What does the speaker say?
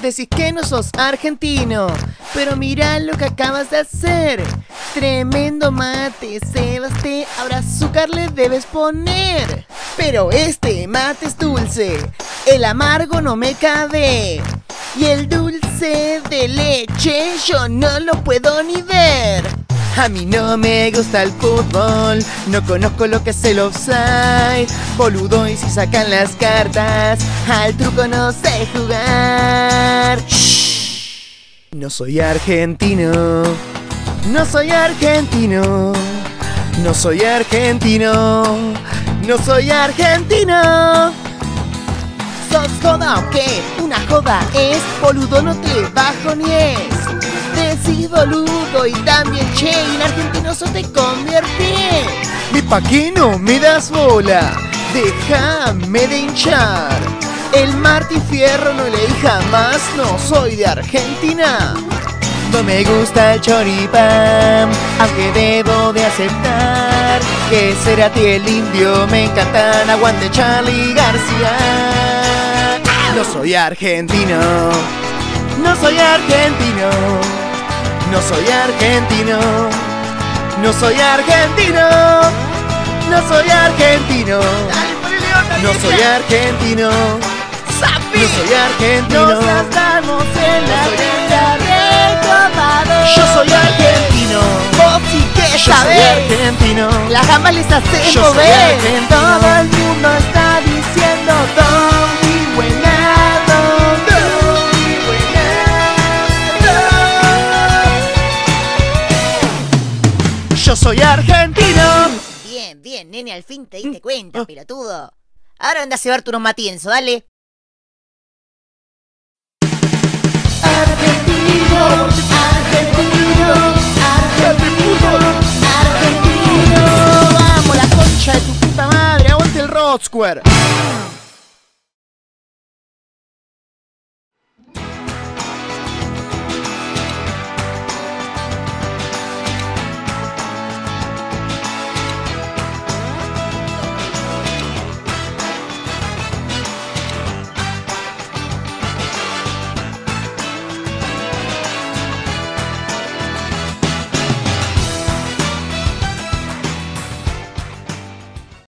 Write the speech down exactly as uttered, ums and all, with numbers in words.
Decís que no sos argentino, pero mira lo que acabas de hacer. Tremendo mate, Sebastián, ahora azúcar le debes poner. Pero este mate es dulce, el amargo no me cabe. Y el dulce de leche yo no lo puedo ni ver. A mí no me gusta el fútbol, no conozco lo que es el offside. Boludo, y si sacan las cartas, al truco no sé jugar. Shh. No soy argentino, no soy argentino, no soy argentino, no soy argentino. ¿Sos joda o qué? Una joda es, boludo, no te bajonees. Decí boludo y también che, y en argentino so te convierte. ¿Y pa' qué no me das bola? Déjame de hinchar. El Martín Fierro no leí jamás, no soy de Argentina. No me gusta el choripán, aunque debo de aceptar que Cerati y el Indio me encantan. Aguante Charly García. No soy argentino, no soy argentino, no soy argentino, no soy argentino, no soy argentino, no soy argentino, no soy argentino. Nos gastamos en la vida de tomado. Yo soy argentino, vos sí que Yo sabés. soy argentino, Las gambas les hacen Yo soy mover. argentino. Todo el mundo está diciendo Don y buenado, Don y buenado. Yo soy argentino. Bien, bien, nene, al fin te diste cuenta, pelotudo. Ahora anda a llevarte unos matienzos, dale. Argentino, argentino, argentino, argentino. Vamos, la concha de tu puta madre, aguante el Rock Square.